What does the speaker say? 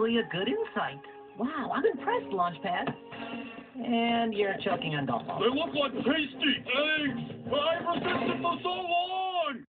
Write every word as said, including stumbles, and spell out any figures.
probably a good insight. Wow, I'm impressed, Launchpad. And you're choking on golf balls. They look like pasty eggs.